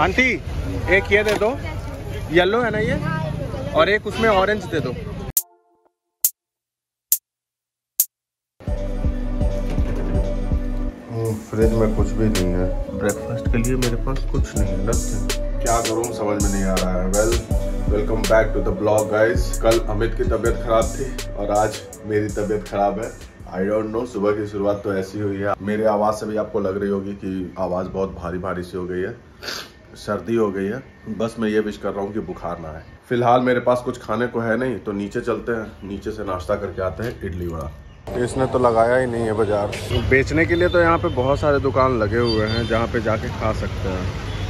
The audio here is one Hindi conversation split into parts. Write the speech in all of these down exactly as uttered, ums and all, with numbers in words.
आंटी एक ये दे दो, येलो है ना ये, और एक उसमें ऑरेंज दे दो। फ्रिज में कुछ भी नहीं है, ब्रेकफास्ट के लिए मेरे पास कुछ नहीं है, क्या करूं समझ में नहीं आ रहा है। Well welcome back to the blog guys. कल अमित की तबीयत खराब थी और आज मेरी तबीयत खराब है। आई डोंट नो, सुबह की शुरुआत तो ऐसी हुई है। मेरी आवाज़ से भी आपको लग रही होगी कि आवाज़ बहुत भारी भारी सी हो गई है, सर्दी हो गई है। बस मैं ये विश कर रहा हूँ कि बुखार ना आए। फिलहाल मेरे पास कुछ खाने को है नहीं, तो नीचे चलते हैं, नीचे से नाश्ता करके आते हैं इडली वड़ा। इसने तो लगाया ही नहीं है बाजार। बेचने के लिए तो यहाँ पे बहुत सारे दुकान लगे हुए हैं जहाँ पे जाके खा सकते हैं,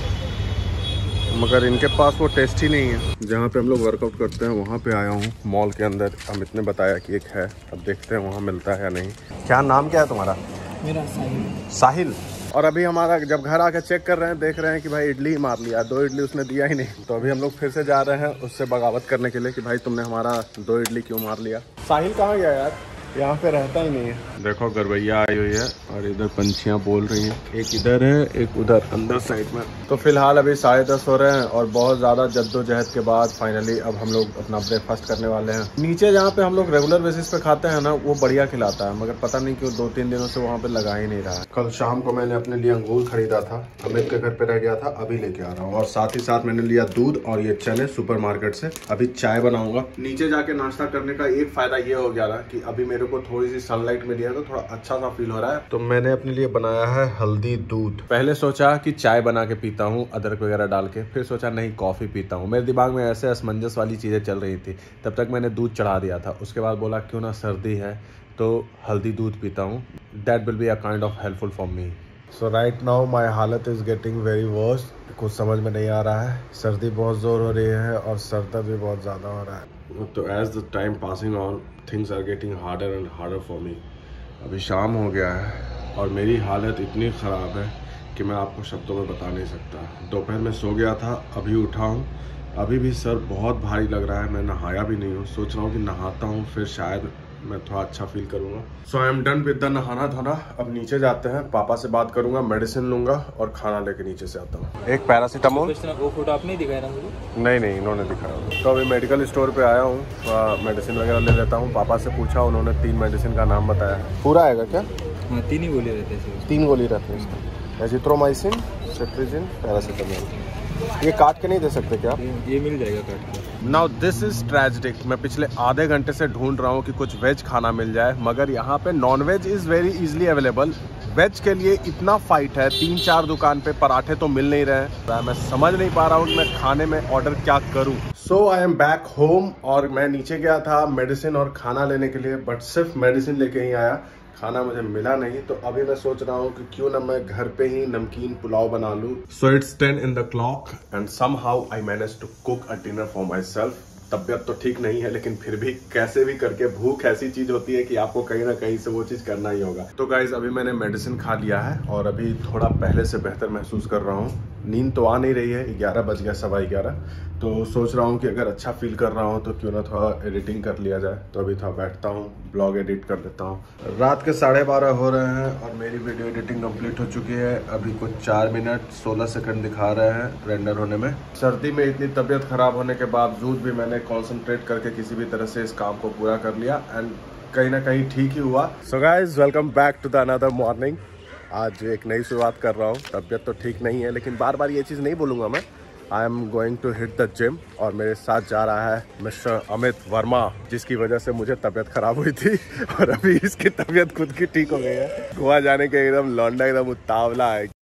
मगर इनके पास वो टेस्ट ही नहीं है। जहाँ पे हम लोग वर्कआउट करते हैं वहाँ पे आया हूँ, मॉल के अंदर। अमित ने बताया कि एक है, अब देखते हैं वहाँ मिलता है या नहीं। क्या नाम क्या है तुम्हारा? मेरा साहिल। साहिल। और अभी हमारा जब घर आके चेक कर रहे हैं, देख रहे हैं कि भाई इडली ही मार लिया, दो इडली उसने दिया ही नहीं। तो अभी हम लोग फिर से जा रहे हैं उससे बगावत करने के लिए कि भाई तुमने हमारा दो इडली क्यों मार लिया। साहिल कहाँ गया यार, यहाँ पे रहता ही नहीं है। देखो गरबैया आई हुई है और इधर पंछियाँ बोल रही हैं, एक इधर है एक उधर अंदर साइड में। तो फिलहाल अभी साढ़े दस हो रहे हैं और बहुत ज़्यादा जद्दोजहद के बाद फाइनली अब हम लोग अपना ब्रेकफास्ट करने वाले हैं। नीचे जहाँ पे हम लोग रेगुलर बेसिस पे खाते हैं ना, वो बढ़िया खिलाता है, मगर पता नहीं क्यों दो तीन दिनों से वहाँ पे लगा ही नहीं रहा है। कल शाम को मैंने अपने लिए अंगूर खरीदा था, अमित के घर पे रह गया था, अभी लेके आ रहा हूँ। और साथ ही साथ मैंने लिया दूध और ये चने सुपर मार्केट से। अभी चाय बनाऊंगा। नीचे जाके नाश्ता करने का एक फायदा ये हो गया ना कि अभी मेरे को थोड़ी सी सनलाइट मिली है तो थोड़ा अच्छा सा फील हो रहा है। तो मैंने अपने लिए बनाया है हल्दी दूध। पहले सोचा कि चाय बना के पीता हूँ अदरक वगैरह डाल के, फिर सोचा नहीं कॉफी पीता हूँ। मेरे दिमाग में ऐसे असमंजस वाली चीजें चल रही थी, तब तक मैंने दूध चढ़ा दिया था। उसके बाद बोला क्यों ना सर्दी है तो हल्दी दूध पीता हूँ, that will be a kind of helpful for me. So right now my हालत इज गेटिंग वेरी वर्स। कुछ समझ में नहीं आ रहा है, सर्दी बहुत जोर हो रही है और सर दर्द भी बहुत ज़्यादा हो रहा है। तो as the time passing on things are getting harder and harder for me. अभी शाम हो गया है और मेरी हालत इतनी ख़राब है कि मैं आपको शब्दों में बता नहीं सकता। दोपहर में सो गया था, अभी उठा हूँ, अभी भी सर बहुत भारी लग रहा है। मैं नहाया भी नहीं हूँ, सोच रहा हूँ कि नहाता हूँ फिर शायद मैं थोड़ा अच्छा फील करूँगा। So I am done with the नहाना धोना। अब नीचे जाते हैं, पापा से बात करूँगा, मेडिसिन लूँगा और खाना लेके नीचे से आता हूँ। एक पैरासीटामोल। वो फोटो आपने दिखाया ना मुझे? नहीं नहीं, इन्होंने दिखाया। तो अभी मेडिकल स्टोर पे आया हूँ, मेडिसिन वगैरह ले लेता हूँ। पापा से पूछा, उन्होंने तीन मेडिसिन का नाम बताया। पूरा आएगा क्या? हाँ, तीन ही गोली रहते हैं। तीन गोली रहती है इसका, एजिथ्रोमाइसिन, सेट्रिजिन, पैरासीटामोल। ये काट के नहीं दे सकते क्या? ये मिल जाएगा काट के। Now this is tragic. मैं पिछले आधे घंटे से ढूंढ रहा हूँ कि कुछ वेज खाना मिल जाए, मगर यहाँ पे non veg is very easily available. Veg के लिए इतना फाइट है, तीन चार दुकान पे पराठे तो मिल नहीं रहे। मैं समझ नहीं पा रहा हूँ कि मैं खाने में ऑर्डर क्या करूँ। So I am back home और मैं नीचे गया था मेडिसिन और खाना लेने के लिए, बट सिर्फ मेडिसिन लेके ही आया, खाना मुझे मिला नहीं। तो अभी मैं सोच रहा हूँ कि क्यों ना मैं घर पे ही नमकीन पुलाव बना लूँ। So it's ten in the clock and somehow I manage to cook a dinner for myself. तबियत तो ठीक नहीं है, लेकिन फिर भी कैसे भी करके भूख ऐसी चीज होती है कि आपको कहीं ना कहीं से वो चीज करना ही होगा। तो गाइज अभी मैंने मेडिसिन खा लिया है और अभी थोड़ा पहले से बेहतर महसूस कर रहा हूँ। नींद तो आ नहीं रही है, ग्यारह बज गया, सवा ग्यारह। तो सोच रहा हूँ कि अगर अच्छा फील कर रहा हूँ तो क्यों ना थोड़ा एडिटिंग कर लिया जाए। तो अभी थोड़ा बैठता हूँ, ब्लॉग एडिट कर लेता हूँ। रात के साढ़े बारह हो रहे हैं और मेरी वीडियो एडिटिंग कंप्लीट हो चुकी है। अभी कुछ चार मिनट सोलह सेकंड दिखा रहे हैं रेंडर होने में। सर्दी में इतनी तबीयत खराब होने के बावजूद भी मैंने कॉन्सेंट्रेट करके किसी भी तरह से इस काम को पूरा कर लिया एंड कहीं ना कहीं ठीक ही हुआ। So guys welcome back to the another morning. आज एक नई शुरुआत कर रहा हूँ। तबीयत तो ठीक नहीं है, लेकिन बार बार ये चीज़ नहीं बोलूँगा मैं। I am going to hit the gym और मेरे साथ जा रहा है मिस्टर अमित वर्मा, जिसकी वजह से मुझे तबीयत खराब हुई थी और अभी इसकी तबीयत खुद की ठीक हो गई है। गोवा जाने के एकदम लौंडा एकदम उतावला है।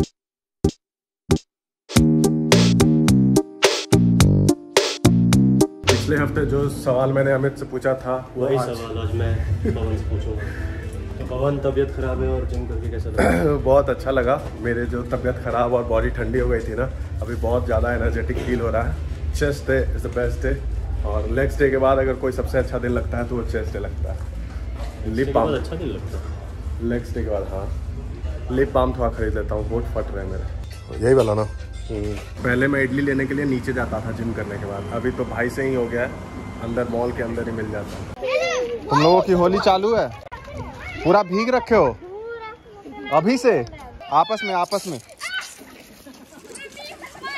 पिछले हफ्ते जो सवाल मैंने अमित से पूछा था वही सवाल आज मैं पवन से पूछूंगा। तो पवन, तबीयत खराब है और जिम करके कैसा लगा? बहुत अच्छा लगा। मेरे जो तबीयत खराब और बॉडी ठंडी हो गई थी ना, अभी बहुत ज़्यादा एनर्जेटिक फील हो रहा है। Chest day is the best day और लेग्स डे के बाद अगर कोई सबसे अच्छा दिन लगता है तो वो चेस्ट डे लगता है। लिप बाम अच्छा दिन लगता है लेग्स डे के बाद। हाँ, लिप बाम थोड़ा खरीद लेता हूँ, बहुत फट रहे हैं मेरे। यही वाला ना। पहले मैं इडली लेने के लिए नीचे जाता था जिम करने के बाद, अभी तो भाई से ही हो गया है, अंदर मॉल के अंदर ही मिल जाता है। तुम लोगों की होली चालू है? पूरा भीग रखे हो अभी से? आपस में आपस में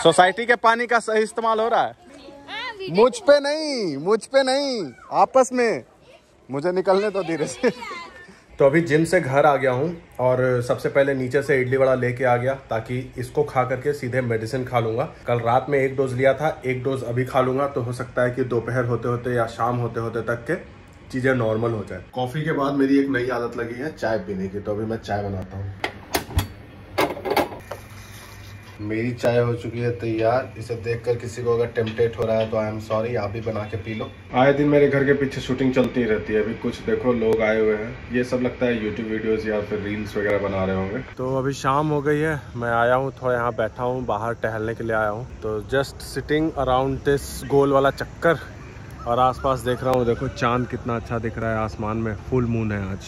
सोसाइटी के पानी का सही इस्तेमाल हो रहा है? मुझ पे नहीं, मुझ पे नहीं, आपस में। मुझे निकलने तो धीरे से। तो अभी जिम से घर आ गया हूँ और सबसे पहले नीचे से इडली वड़ा लेके आ गया, ताकि इसको खा करके सीधे मेडिसिन खा लूंगा। कल रात में एक डोज लिया था, एक डोज अभी खा लूंगा, तो हो सकता है कि दोपहर होते होते या शाम होते होते तक के चीजें नॉर्मल हो जाए। कॉफी के बाद मेरी एक नई आदत लगी है चाय पीने की, तो अभी मैं चाय बनाता हूँ। मेरी चाय हो चुकी है तैयार। इसे देखकर किसी को अगर टेम्पटेट हो रहा है तो आई एम सॉरी, आप भी बना के पी लो। आए दिन मेरे घर के पीछे शूटिंग चलती रहती है। अभी कुछ देखो लोग आए हुए हैं, ये सब लगता है यूट्यूब वीडियोस या फिर रील्स वगैरह बना रहे होंगे। तो अभी शाम हो गई है, मैं आया हूँ थोड़ा यहाँ बैठा हूँ, बाहर टहलने के लिए आया हूँ। तो जस्ट सिटिंग अराउंड दिस गोल वाला चक्कर और आसपास देख रहा हूँ। देखो चांद कितना अच्छा दिख रहा है आसमान में, फुल मून है आज।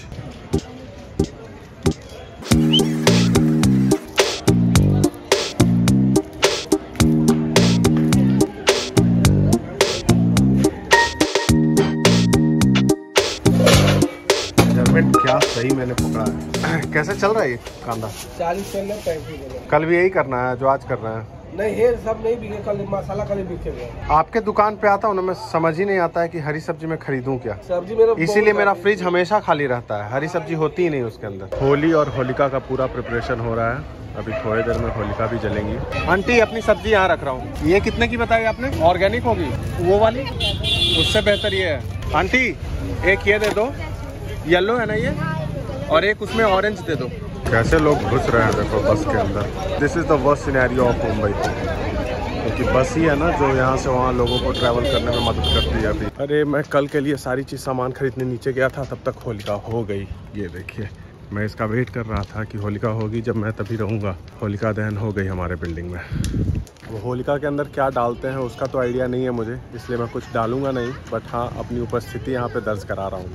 क्या सही मैंने पकड़ा है। कैसे चल रहा है ये कांदा? चालीस चल रहा है। कल भी यही करना है जो आज कर रहे हैं? नहीं है, सब नहीं बिके, कल मसाला कल बिकेगा। आपके दुकान पे आता हूँ ना, मैं समझ ही नहीं आता है कि हरी सब्जी में खरीदूं क्या। सब्जी मेरा इसीलिए मेरा फ्रिज हमेशा खाली रहता है, हरी सब्जी होती ही नहीं उसके अंदर। होली और होलिका का पूरा प्रिपरेशन हो रहा है। अभी थोड़ी देर में होलिका भी जलेंगी। आंटी अपनी सब्जी यहाँ रख रहा हूँ। ये कितने की बताई आपने? ऑर्गेनिक होगी वो वाली? उससे बेहतर ये है। आंटी एक ये दे दो, येलो है ना ये, और एक उसमें ऑरेंज दे दो। कैसे लोग घुस रहे हैं देखो बस के अंदर। This is the worst scenario of Mumbai, क्योंकि बस ही है ना जो यहाँ से वहाँ लोगों को ट्रैवल करने में मदद करती है। अभी अरे मैं कल के लिए सारी चीज़ सामान खरीदने नीचे गया था, तब तक होलिका हो गई। ये देखिए, मैं इसका वेट कर रहा था कि होलिका होगी जब मैं तभी रहूँगा। होलिका दहन हो गई हमारे बिल्डिंग में। वो होलिका के अंदर क्या डालते हैं उसका तो आइडिया नहीं है मुझे, इसलिए मैं कुछ डालूंगा नहीं, बट हाँ अपनी उपस्थिति यहाँ पे दर्ज करा रहा हूँ।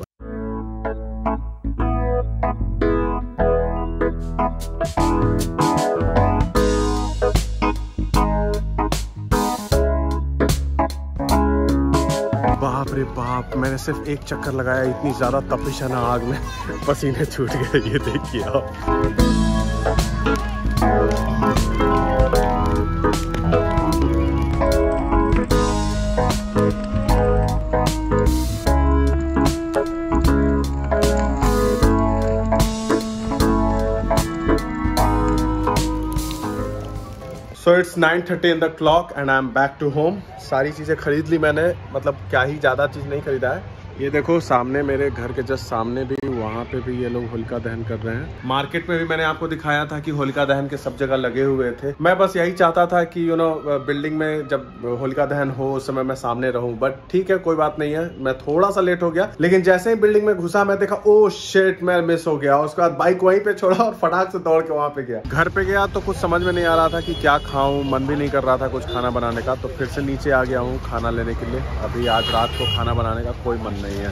बाप रे बाप, मैंने सिर्फ एक चक्कर लगाया, इतनी ज्यादा तपिश है ना आग में, पसीने छूट गए। ये देखिए आप। So it's nine thirty in the clock and I am back to home. सारी चीज़ें खरीद ली मैंने, मतलब क्या ही ज़्यादा चीज़ नहीं खरीदा है। ये देखो सामने मेरे घर के जस्ट सामने भी, वहाँ पे भी ये लोग होलिका दहन कर रहे हैं। मार्केट में भी मैंने आपको दिखाया था कि होलिका दहन के सब जगह लगे हुए थे। मैं बस यही चाहता था कि यू नो बिल्डिंग में जब होलिका दहन हो उस समय मैं सामने रहूं, बट ठीक है कोई बात नहीं है। मैं थोड़ा सा लेट हो गया, लेकिन जैसे ही बिल्डिंग में घुसा मैं देखा ओ शिट मैं मिस हो गया। उसके बाद बाइक वहीं पे छोड़ा और फटाक से दौड़ के वहाँ पे गया। घर पे गया तो कुछ समझ में नहीं आ रहा था कि क्या खाऊं, मन भी नहीं कर रहा था कुछ खाना बनाने का। तो फिर से नीचे आ गया हूँ खाना लेने के लिए। अभी आज रात को खाना बनाने का कोई मन नहीं है।